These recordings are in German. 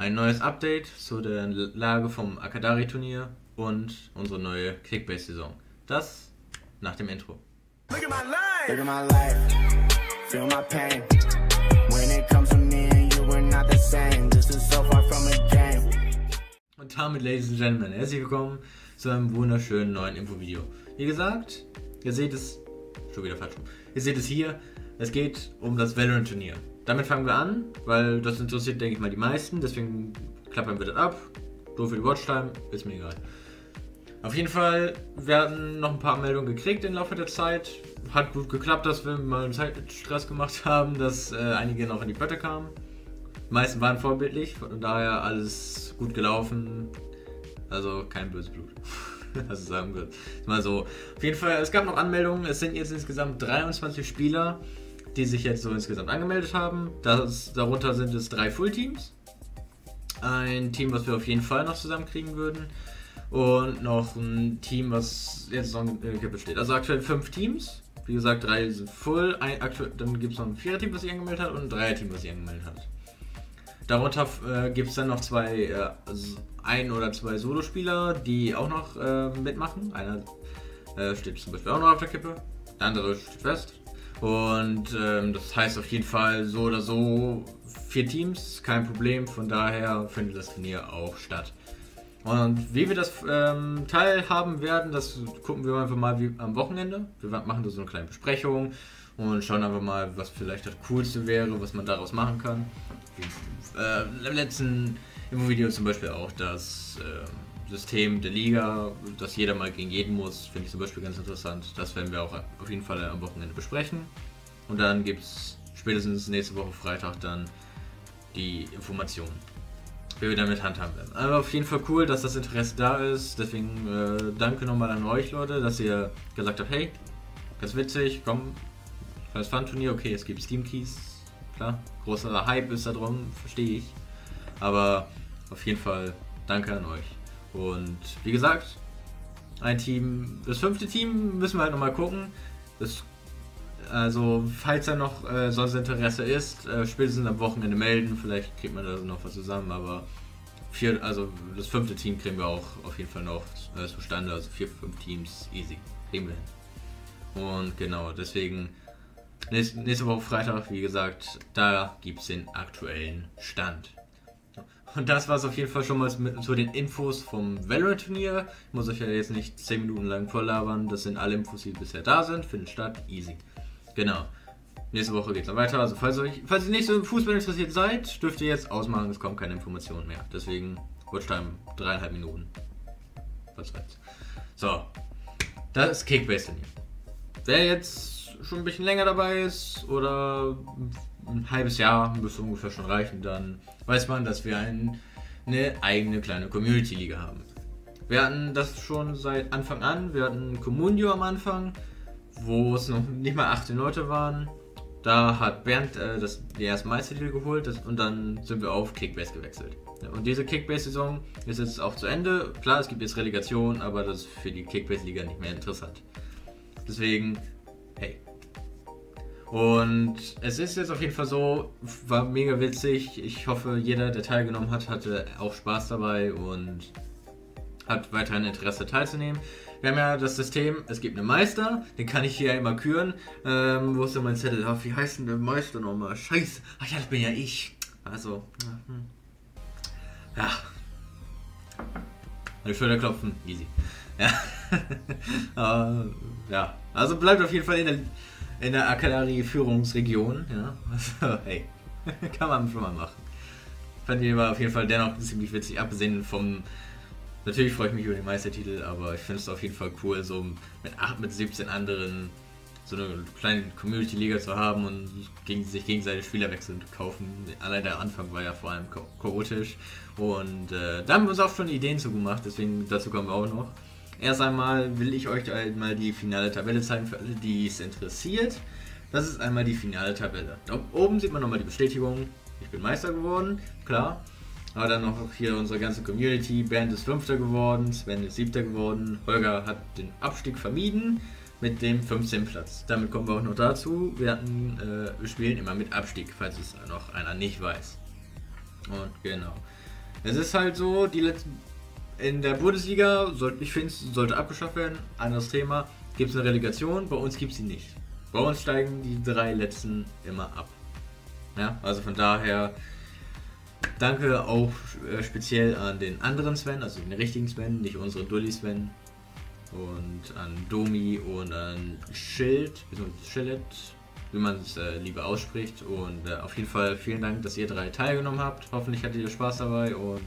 ein neues Update zu der Lage vom Akadari-Turnier und unsere neue Kickbase-Saison. Das nach dem Intro. Look at my life. Look at my life. Feel my pain. When it comes to me and you, we're not the same. This is so far from a game. Und damit, Ladies and Gentlemen, herzlich willkommen zu einem wunderschönen neuen Infovideo. Wie gesagt, ihr seht es, schon wieder falsch rum. Ihr seht es hier, es geht um das Valorant-Turnier. Damit fangen wir an, weil das interessiert, denke ich mal, die meisten. Deswegen klappern wir das ab. Doof für die Watchtime, ist mir egal. Auf jeden Fall, wir hatten noch ein paar Meldungen gekriegt im Laufe der Zeit. Hat gut geklappt, dass wir mal einen Zeitstress gemacht haben, dass einige noch in die Pötte kamen. Die meisten waren vorbildlich, von daher alles gut gelaufen. Also kein böses Blut. Also sagen wir mal so. Auf jeden Fall, es gab noch Anmeldungen. Es sind jetzt insgesamt 23 Spieler, die sich jetzt so insgesamt angemeldet haben. Darunter sind es 3 Fullteams. Ein Team, was wir auf jeden Fall noch zusammenkriegen würden. Und noch ein Team, was jetzt noch in der Kippe steht. Also aktuell 5 Teams. Wie gesagt, 3 sind full. Dann gibt es noch ein 4er-Team, was sich angemeldet hat, und ein 3er-Team, was sich angemeldet hat. Darunter gibt es dann noch 1 oder 2 Solospieler, die auch noch mitmachen. Einer steht zum Beispiel auch noch auf der Kippe, der andere steht fest. Und das heißt auf jeden Fall so oder so 4 Teams, kein Problem. Von daher findet das Turnier auch statt. Und wie wir das teilhaben werden, das gucken wir einfach mal wie am Wochenende. Wir machen da so eine kleine Besprechung und schauen einfach mal, was vielleicht das Coolste wäre, was man daraus machen kann. Im letzten Video zum Beispiel auch das System der Liga, dass jeder mal gegen jeden muss, finde ich zum Beispiel ganz interessant. Das werden wir auch auf jeden Fall am Wochenende besprechen. Und dann gibt es spätestens nächste Woche Freitag dann die Informationen, wie wir damit handhaben werden. Aber auf jeden Fall cool, dass das Interesse da ist. Deswegen danke nochmal an euch, Leute, dass ihr gesagt habt, hey, ganz witzig, komm, kleines Fun-Turnier, okay, es gibt Steam-Keys, klar, großer Hype ist da drum, verstehe ich. Aber auf jeden Fall danke an euch. Und wie gesagt, ein Team, das 5. Team müssen wir halt nochmal gucken. Also falls da noch sonst Interesse ist, spätestens am Wochenende melden, vielleicht kriegt man da noch was zusammen, aber das 5. Team kriegen wir auch auf jeden Fall noch zustande, also 4, 5 Teams, easy, kriegen wir hin. Und genau, deswegen nächste Woche Freitag, wie gesagt, da gibt es den aktuellen Stand. Und das war es auf jeden Fall schon mal zu den Infos vom Valorant-Turnier. Ich muss euch ja jetzt nicht 10 Minuten lang voll labern, das sind alle Infos, die bisher da sind, finden statt, easy. Genau. Nächste Woche geht es dann weiter. Also falls ihr nicht so im Fußball interessiert seid, dürft ihr jetzt ausmachen, es kommen keine Informationen mehr. Deswegen Watchtime 3,5 Minuten. Was weiß. So. Das ist Kickbase-Turnier. Wer jetzt schon ein bisschen länger dabei ist oder ein halbes Jahr, müsste ungefähr schon reichen, dann weiß man, dass wir eine eigene kleine Community-Liga haben. Wir hatten das schon seit Anfang an. Wir hatten Communio am Anfang, wo es noch nicht mal 18 Leute waren. Da hat Bernd die erste Meistertitel geholt und dann sind wir auf Kickbase gewechselt. Und diese Kickbase-Saison ist jetzt auch zu Ende. Klar, es gibt jetzt Relegation, aber das ist für die Kickbase-Liga nicht mehr interessant. Deswegen, hey. Und es ist jetzt auf jeden Fall so, war mega witzig. Ich hoffe, jeder, der teilgenommen hat, hatte auch Spaß dabei und hat weiterhin Interesse teilzunehmen. Wir haben ja das System, es gibt einen Meister, den kann ich hier immer küren. Wo ist denn mein Zettel? Ach, wie heißt denn der Meister nochmal? Scheiße, ach ja, das bin ja ich. Also, ja. Die Schulter klopfen, easy. Ja. Ja, also bleibt auf jeden Fall in der Akadari-Führungsregion. Ja, also, hey, kann man schon mal machen. Fand ich aber auf jeden Fall dennoch ziemlich witzig, abgesehen vom. Natürlich freue ich mich über den Meistertitel, aber ich finde es auf jeden Fall cool, so mit 17 anderen so eine kleine Community-Liga zu haben und sich gegenseitig Spielerwechsel kaufen. Allein der Anfang war ja vor allem chaotisch und da haben wir uns auch schon Ideen zu gemacht, deswegen dazu kommen wir auch noch. Erst einmal will ich euch einmal die finale Tabelle zeigen für alle, die es interessiert. Das ist einmal die finale Tabelle. Da oben sieht man nochmal die Bestätigung, ich bin Meister geworden, klar. Aber dann noch hier unsere ganze Community. Bernd ist 5. geworden, Sven ist 7. geworden, Holger hat den Abstieg vermieden mit dem 15. Platz. Damit kommen wir auch noch dazu. Wir spielen immer mit Abstieg, falls es noch einer nicht weiß. Und genau. Es ist halt so, in der Bundesliga, ich finde, sollte abgeschafft werden. Anderes Thema. Gibt es eine Relegation? Bei uns gibt es sie nicht. Bei uns steigen die 3 letzten immer ab. Ja, also von daher danke auch speziell an den anderen Sven, also den richtigen Sven, nicht unseren Dulli Sven. Und an Domi und an Schillet, wie man es lieber ausspricht. Und auf jeden Fall vielen Dank, dass ihr 3 teilgenommen habt. Hoffentlich hattet ihr Spaß dabei und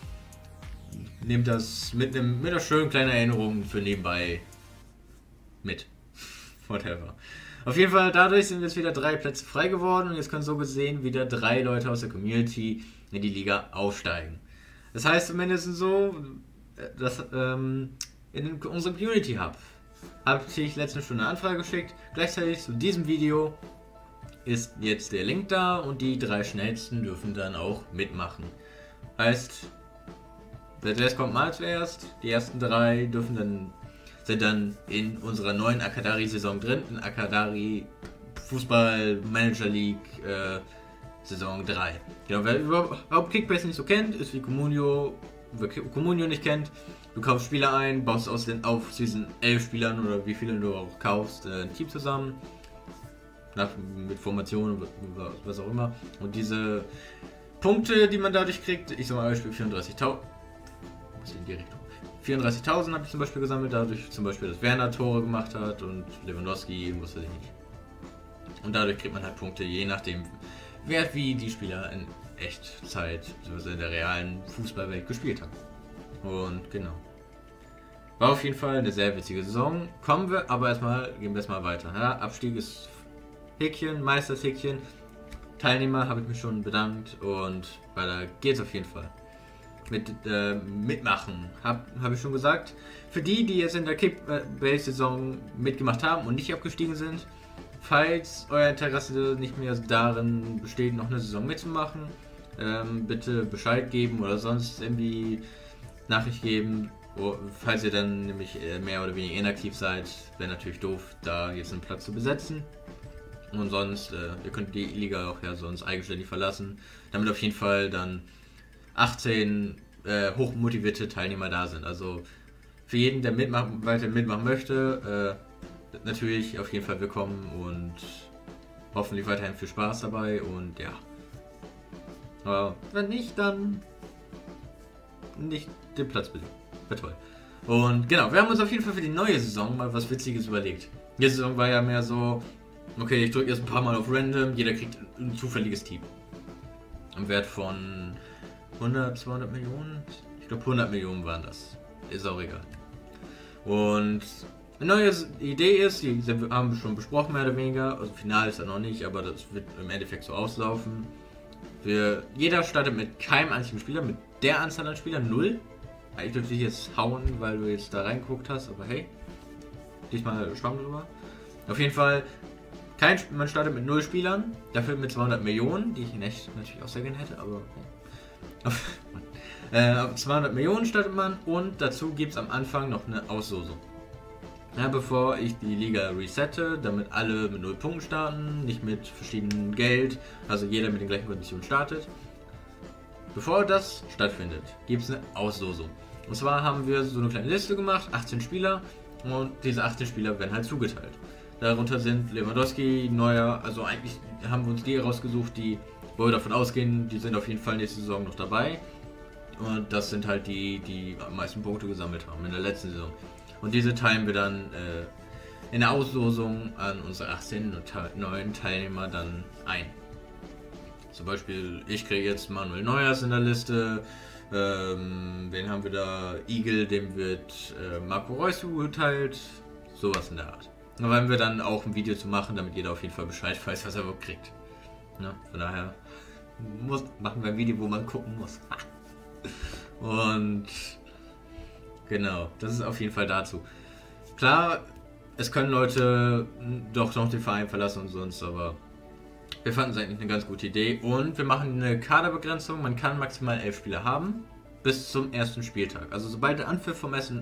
nehmt das mit einer schönen kleinen Erinnerung für nebenbei mit. Whatever. Auf jeden Fall, dadurch sind jetzt wieder 3 Plätze frei geworden und jetzt können so gesehen wieder 3 Leute aus der Community in die Liga aufsteigen. Das heißt zumindest so, dass in unserem Community Hub habe ich letztens schon eine Anfrage geschickt. Gleichzeitig zu diesem Video ist jetzt der Link da und die 3 schnellsten dürfen dann auch mitmachen. Heißt, wer zuerst kommt, mal zuerst. Die ersten 3 sind dann in unserer neuen Akadari-Saison drin, in Akadari Fußball Manager League Saison 3. Genau, wer überhaupt Kickbase nicht so kennt, ist wie Comunio. Wer Comunio nicht kennt, du kaufst Spieler ein, baust aus diesen 11 Spielern oder wie viele du auch kaufst, ein Team zusammen. Mit Formationen, was auch immer. Und diese Punkte, die man dadurch kriegt, ich sag mal Beispiel 34.000. Was in die Richtung? 34.000 habe ich zum Beispiel gesammelt, dadurch zum Beispiel, dass Werner Tore gemacht hat und Lewandowski, was weiß ich nicht. Und dadurch kriegt man halt Punkte, je nachdem Wert, wie die Spieler in Echtzeit, beziehungsweise in der realen Fußballwelt gespielt haben. Und genau. War auf jeden Fall eine sehr witzige Saison. Gehen wir erstmal weiter. Ja, Abstieg ist Häkchen, Meistershäkchen. Teilnehmer habe ich mich schon bedankt und weiter geht's auf jeden Fall. Mitmachen, habe ich schon gesagt. Für die jetzt in der Kickbase-Saison mitgemacht haben und nicht abgestiegen sind, falls euer Interesse nicht mehr darin besteht, noch eine Saison mitzumachen, bitte Bescheid geben oder sonst irgendwie Nachricht geben. Falls ihr dann nämlich mehr oder weniger inaktiv seid, wäre natürlich doof, da jetzt einen Platz zu besetzen. Und sonst, ihr könnt die Liga auch ja sonst eigenständig verlassen, damit auf jeden Fall dann 18 hochmotivierte Teilnehmer da sind. Also für jeden, der weiter mitmachen möchte, natürlich auf jeden Fall willkommen und hoffentlich weiterhin viel Spaß dabei und ja. Aber wenn nicht, dann nicht den Platz belegen. Wäre toll. Und genau, wir haben uns auf jeden Fall für die neue Saison mal was Witziges überlegt. Die Saison war ja mehr so, okay, ich drücke erst ein paar Mal auf Random, jeder kriegt ein zufälliges Team. Im Wert von 100, 200 Millionen? Ich glaube 100 Millionen waren das. Ist auch egal. Und eine neue Idee ist, die haben wir schon besprochen, mehr oder weniger. Also final ist er noch nicht, aber das wird im Endeffekt so auslaufen. Jeder startet mit keinem einzigen Spieler, mit der Anzahl an Spielern 0. Ich dürfte dich jetzt hauen, weil du jetzt da reingeguckt hast, aber hey, diesmal schwamm drüber. Auf jeden Fall, man startet mit 0 Spielern, dafür mit 200 Millionen, die ich in echt natürlich auch sehr gerne hätte, aber okay. 200 Millionen startet man und dazu gibt es am Anfang noch eine Auslosung. Ja, bevor ich die Liga resette, damit alle mit 0 Punkten starten, nicht mit verschiedenem Geld, also jeder mit den gleichen Konditionen startet. Bevor das stattfindet, gibt es eine Auslosung. Und zwar haben wir so eine kleine Liste gemacht, 18 Spieler, und diese 18 Spieler werden halt zugeteilt. Darunter sind Lewandowski, Neuer, also eigentlich haben wir uns die rausgesucht, wo wir davon ausgehen, die sind auf jeden Fall nächste Saison noch dabei. Und das sind halt die am meisten Punkte gesammelt haben in der letzten Saison. Und diese teilen wir dann in der Auslosung an unsere 18 neuen Teilnehmer dann ein. Zum Beispiel, ich kriege jetzt Manuel Neuers in der Liste. Wen haben wir da? Igel, dem wird Marco Reus zugeteilt. Sowas in der Art. Da werden wir dann auch ein Video zu machen, damit jeder auf jeden Fall Bescheid weiß, was er überhaupt kriegt. Ja, von daher machen wir ein Video, wo man gucken muss. Und genau, das ist auf jeden Fall dazu. Klar, es können Leute doch noch den Verein verlassen und sonst, aber wir fanden es eigentlich eine ganz gute Idee. Und wir machen eine Kaderbegrenzung. Man kann maximal 11 Spieler haben bis zum ersten Spieltag. Also sobald der Anpfiff vom ersten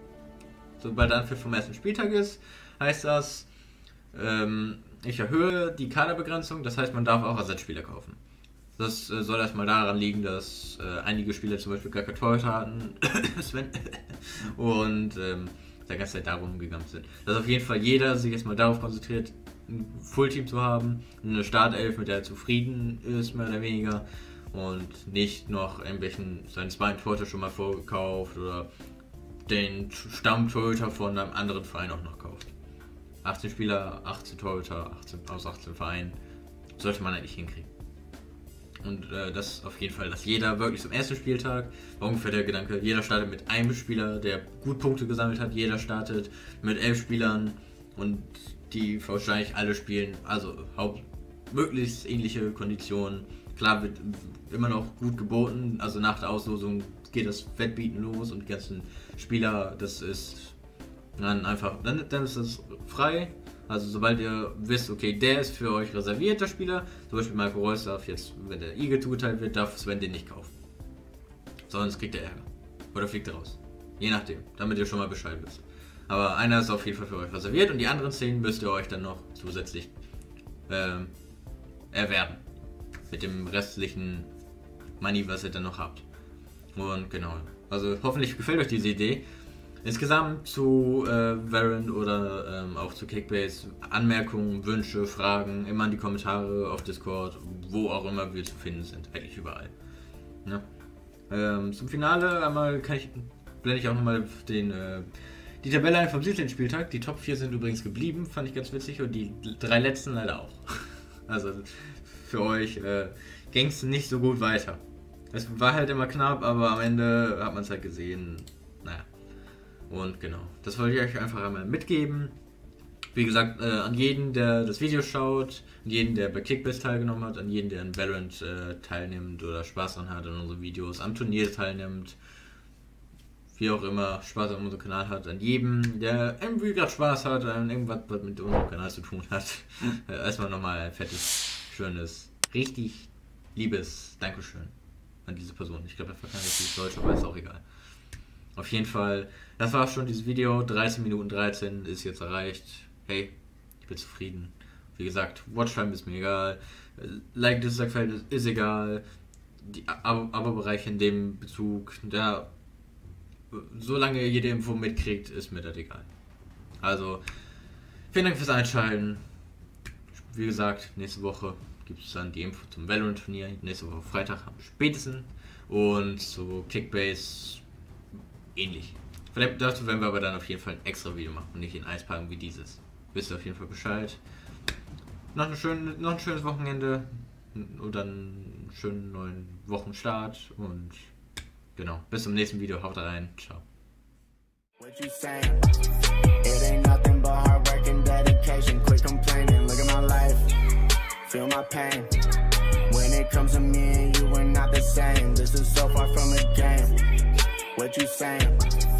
Spieltag ist, heißt das, ich erhöhe die Kaderbegrenzung. Das heißt, man darf auch Ersatzspieler kaufen. Das soll erstmal daran liegen, dass einige Spieler zum Beispiel gar kein Torhüter hatten, Sven, und der ganze Zeit darum gegangen sind. Dass auf jeden Fall jeder sich jetzt mal darauf konzentriert, ein Fullteam zu haben, eine Startelf, mit der er zufrieden ist, mehr oder weniger, und nicht noch seinen zweiten Torhüter schon mal vorgekauft oder den Stammtorhüter von einem anderen Verein auch noch kauft. 18 Spieler, 18 Torhüter, 18 Vereinen, sollte man eigentlich hinkriegen. Und das auf jeden Fall, dass jeder wirklich zum ersten Spieltag, war ungefähr der Gedanke, jeder startet mit einem Spieler, der gut Punkte gesammelt hat, jeder startet mit 11 Spielern und die wahrscheinlich alle spielen, also möglichst ähnliche Konditionen. Klar wird immer noch gut geboten, also nach der Auslosung geht das Wettbieten los und die ganzen Spieler, das ist dann einfach, dann ist das frei. Also sobald ihr wisst, okay, der ist für euch reserviert, der Spieler, zum Beispiel Marco Reus darf jetzt, wenn der Igel zugeteilt wird, darf Sven den nicht kaufen. Sonst kriegt er Ärger. Oder fliegt er raus. Je nachdem, damit ihr schon mal Bescheid wisst. Aber einer ist auf jeden Fall für euch reserviert und die anderen 10 müsst ihr euch dann noch zusätzlich erwerben. Mit dem restlichen Money, was ihr dann noch habt. Und genau, also hoffentlich gefällt euch diese Idee. Insgesamt zu Valorant oder auch zu Kickbase, Anmerkungen, Wünsche, Fragen, immer in die Kommentare auf Discord, wo auch immer wir zu finden sind, eigentlich überall. Ja. Zum Finale einmal blende ich auch nochmal die Tabelle ein vom 17. Spieltag. Die Top 4 sind übrigens geblieben, fand ich ganz witzig, und die 3 letzten leider auch. Also für euch ging es nicht so gut weiter. Es war halt immer knapp, aber am Ende hat man es halt gesehen. Naja. Und genau, das wollte ich euch einfach einmal mitgeben. Wie gesagt, an jeden, der das Video schaut, an jeden, der bei Kickbase teilgenommen hat, an jeden, der in Valorant teilnimmt oder Spaß dran hat an unsere Videos, am Turnier teilnimmt, wie auch immer, Spaß an unserem Kanal hat, an jedem, der irgendwie gerade Spaß hat, an irgendwas, was mit unserem Kanal zu tun hat. Erstmal nochmal ein fettes, schönes, richtig liebes Dankeschön an diese Person. Ich glaube, er kann richtig Deutsch, aber ist auch egal. Auf jeden Fall, das war schon dieses Video, 13 Minuten 13 ist jetzt erreicht. Hey, ich bin zufrieden. Wie gesagt, Watchtime ist mir egal, Like, Dislike-Feld ist egal, die Abo-Bereiche in dem Bezug, da, solange ihr jede Info mitkriegt, ist mir das egal. Also, vielen Dank fürs Einschalten. Wie gesagt, nächste Woche gibt es dann die Info zum Valorant-Turnier, nächste Woche Freitag am spätesten, und zu Kickbase ähnlich. Vielleicht dazu werden wir aber dann auf jeden Fall ein extra Video machen und nicht in eins packen wie dieses. Wisst ihr auf jeden Fall Bescheid. Noch ein schönes Wochenende oder einen schönen neuen Wochenstart und genau, bis zum nächsten Video. Haut rein. Ciao. What you saying? It ain't nothing but hard work and dedication. Quit complaining, look at my life, feel my pain. When it comes to me and you, we're not the same. This is so far from a game. What you saying?